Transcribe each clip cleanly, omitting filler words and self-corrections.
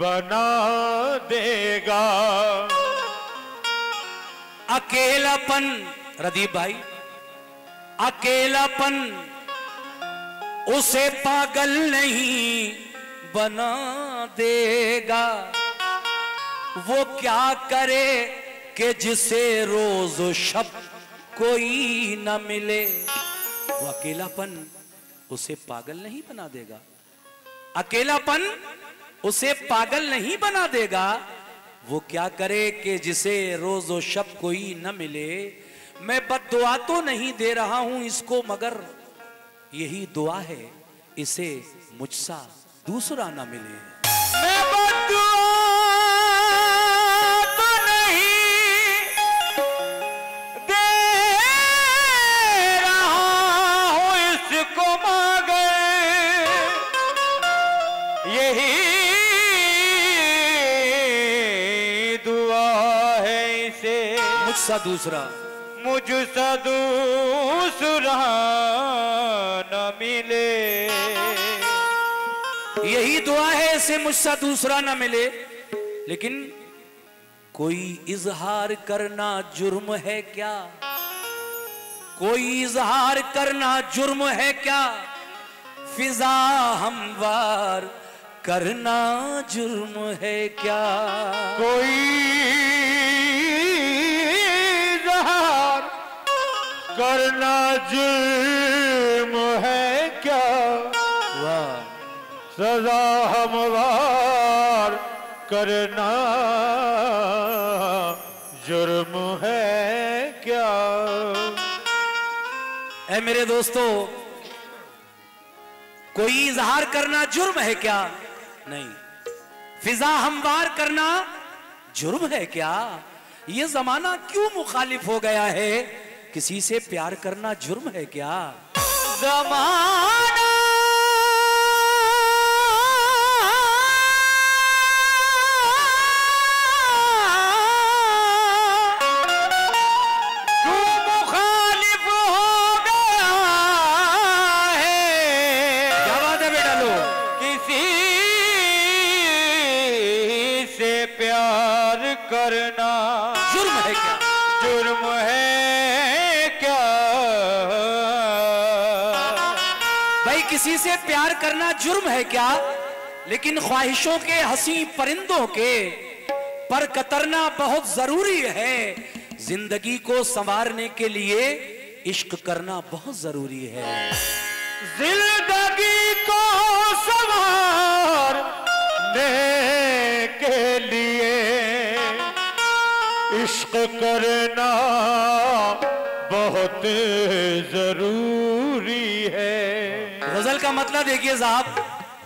बना देगा। अकेलापन, रदीप भाई, अकेलापन उसे पागल नहीं बना देगा। वो क्या करे कि जिसे रोज शब कोई न मिले। वो अकेलापन उसे पागल नहीं बना देगा। अकेलापन उसे पागल नहीं बना देगा। वो क्या करे कि जिसे रोज और शब कोई न मिले। मैं बद्दुआ तो नहीं दे रहा हूं इसको, मगर यही दुआ है इसे मुझसा दूसरा न मिले। मैं बद्दुआ तो नहीं दे रहा हूं इसको, मगर यही मुझसा दूसरा, मुझसा दूसरा न मिले। यही दुआ है इसे मुझसा दूसरा न मिले। लेकिन कोई इजहार करना जुर्म है क्या? कोई इजहार करना जुर्म है क्या? फिजा हमवार करना जुर्म है क्या? कोई करना जुर्म है क्या? वाह, सजा हमवार करना जुर्म है क्या? ऐ मेरे दोस्तों, कोई इजहार करना जुर्म है क्या? नहीं। फिजा हमवार करना जुर्म है क्या? ये जमाना क्यों मुखालिफ हो गया है? किसी से प्यार करना जुर्म है क्या? जमाना क्यों मुखालिफ हो गया है? क्या बात है बेटा लो। किसी से प्यार करना जुर्म है क्या? जुर्म है क्या? भाई किसी से प्यार करना जुर्म है क्या? लेकिन ख्वाहिशों के हंसी परिंदों के पर कतरना बहुत जरूरी है। जिंदगी को संवारने के लिए इश्क करना बहुत जरूरी है। जिंदगी को संवारने के लिए इश्क करना बहुत जरूरी है। गजल का मतलब देखिए साहब,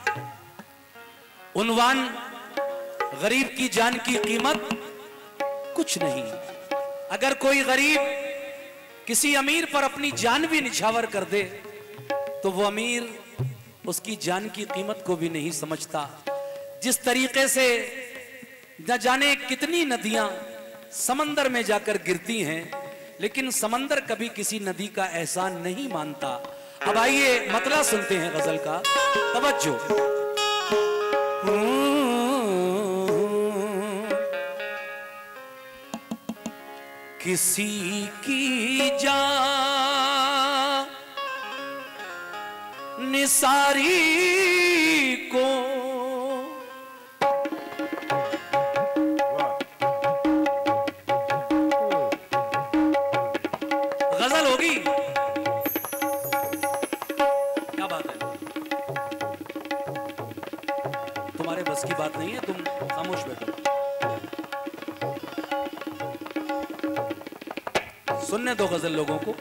उन्वान गरीब की जान की कीमत कुछ नहीं। अगर कोई गरीब किसी अमीर पर अपनी जान भी निछावर कर दे तो वो अमीर उसकी जान की कीमत को भी नहीं समझता। जिस तरीके से न जाने कितनी नदियां समंदर में जाकर गिरती हैं, लेकिन समंदर कभी किसी नदी का एहसान नहीं मानता। अब आइए मतला सुनते हैं गजल का, तवज्जो। किसी की जान निसारी को गजल होगी। क्या बात है, तुम्हारे बस की बात नहीं है, तुम खामोश बैठो। सुनने दो गजल लोगों को।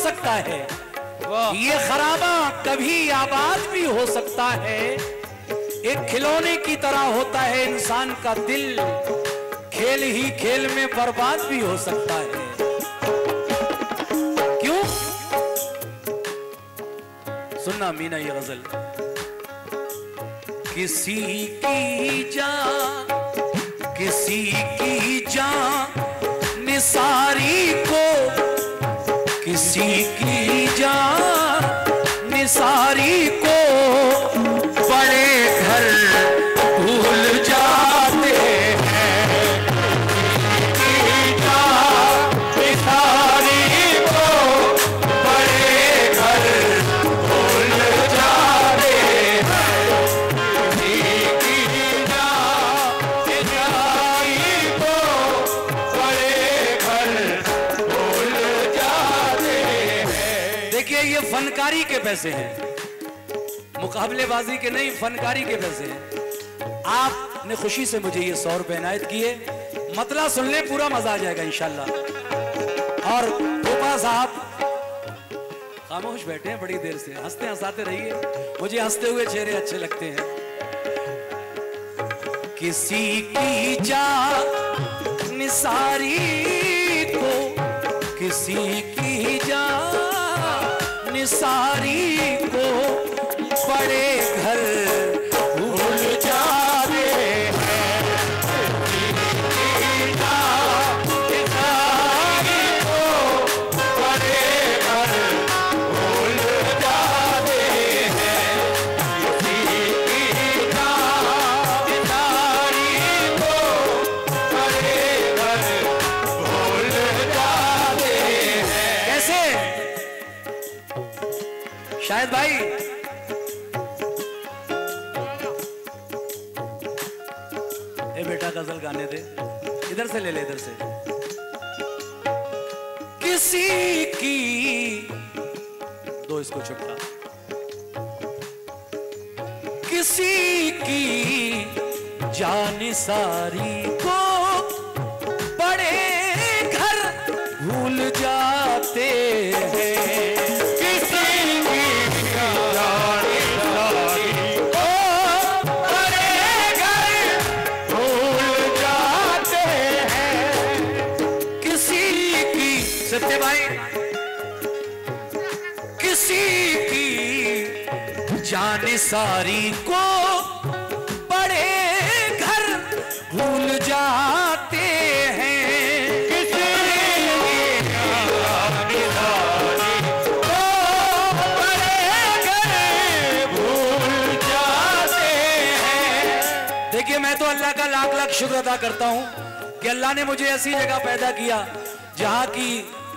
सकता है, वाह ये खराबा कभी आबाद भी हो सकता है। एक खिलौने की तरह होता है इंसान का दिल, खेल ही खेल में बर्बाद भी हो सकता है। क्यों? सुनना मीना ये गजल। किसी की जान, किसी की जान निसारी को, किसी की जान निसारी को बड़े घर भूल जाते हैं। किसी की जान निसारी को बड़े घर भूल जाते हैं। किसी की जान निसारी को बड़े घर भूल जाते हैं। देखिए ये फनकारी के पैसे हैं, मुकाबलेबाजी के नहीं, फनकारी के पैसे हैं। आपने खुशी से मुझे ये 100 रुपए इनायत किए। मतला सुन ले, पूरा मजा आ जाएगा इंशाल्लाह। और गोपा साहब खामोश बैठे हैं बड़ी देर से, हंसते हंसाते रहिए, मुझे हंसते हुए चेहरे अच्छे लगते हैं। किसी की जान निसारी को, किसी की जान निसारी को बड़े घर भूल जाते हैं। किसी की जान निसारी को बड़े घर भूल जाते हैं। किसी की जान निसारी को बड़े घर भूल जाते हैं। कैसे? शायद भाई बेटा गजल गाने दे, इधर से ले ले, इधर से। किसी की दो इसको छुट्टा, किसी की जान सारी को बड़े घर भूल जाते हैं। सत्य भाई, किसी की जान सारी को बड़े घर भूल जाते हैं। किसी की जान सारी को बड़े घर भूल जाते हैं। देखिए मैं तो अल्लाह का लाख लाख शुक्र अदा करता हूं कि अल्लाह ने मुझे ऐसी जगह पैदा किया जहां की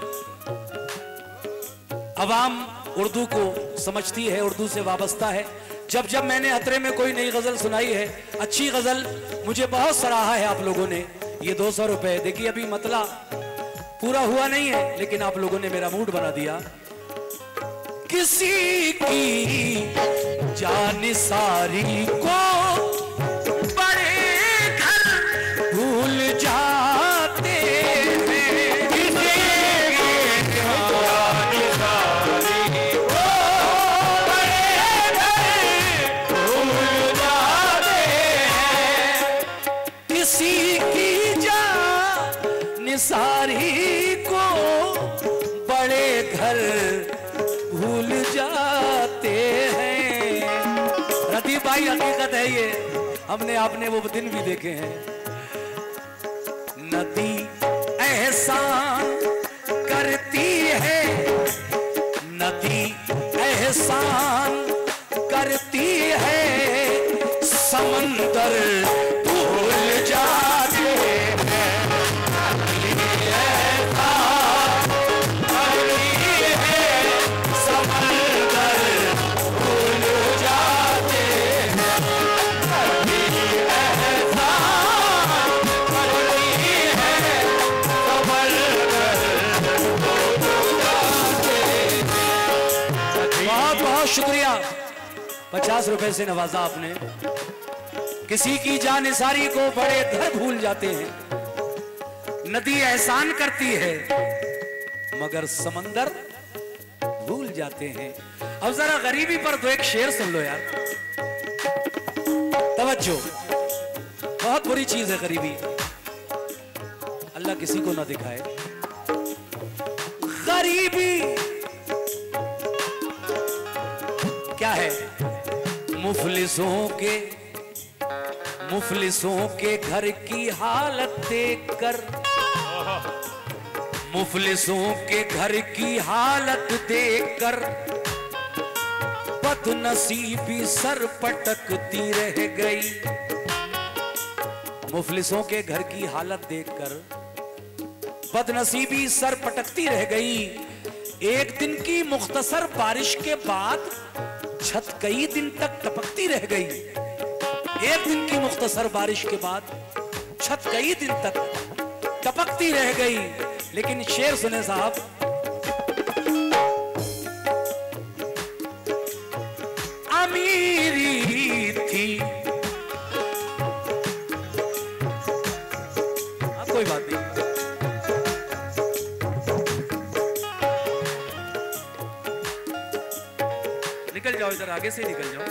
अवाम उर्दू को समझती है, उर्दू से वाबस्ता है। जब जब मैंने अतरे में कोई नई गजल सुनाई है, अच्छी गजल, मुझे बहुत सराहा है आप लोगों ने। ये 200 रुपए देखिए, अभी मतला पूरा हुआ नहीं है, लेकिन आप लोगों ने मेरा मूड बना दिया। किसी की जान सारी को बड़े घर भूल जाते हैं। किसी की जान सारी को बड़े घर भूल जाते हैं। किसी की जान सारी को बड़े घर भूल जाते हैं। रतीब भाई हकीकत है ये, हमने आपने वो दिन भी देखे हैं। नदी एहसान करती है, नदी एहसान करती है, समंदर भूल जाते हैं। शुक्रिया, 50 रुपए से नवाजा आपने। किसी की जान सारी को बड़े घर भूल जाते हैं। नदी एहसान करती है मगर समंदर जाते हैं। अब जरा गरीबी पर तो एक शेर सुन लो यार, तवज्जो, बहुत बुरी चीज है गरीबी, अल्लाह किसी को ना दिखाए। गरीबी क्या है? मुफलिसों के घर की हालत देखकर, मुफलिसों के घर की हालत देखकर बदनसीबी सर पटकती रह गई। मुफलिसों के घर की हालत देखकर बदनसीबी सर पटकती रह गई। एक दिन की मुख्तसर बारिश के बाद छत कई दिन तक टपकती रह गई। एक दिन की मुख्तसर बारिश के बाद छत कई दिन तक टपकती रह गई। लेकिन शेर सुने साहब, अमीरी थी, कोई बात नहीं, निकल जाओ इधर, आगे से निकल जाओ।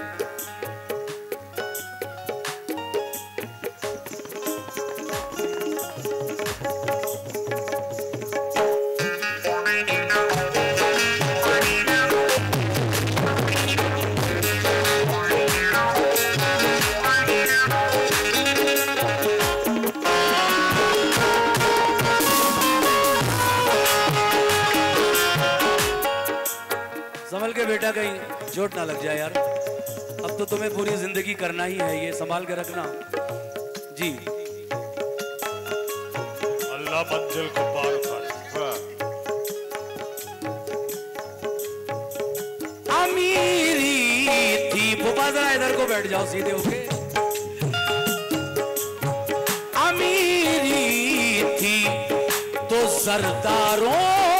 संभल के बेटा, कहीं चोट ना लग जाए यार। अब तो तुम्हें पूरी जिंदगी करना ही है, ये संभाल के रखना जी। अल्लाह मंजिल को पार कर। अमीरी थी, फूफा जरा इधर को बैठ जाओ सीधे होके। अमीरी थी तो सरदारों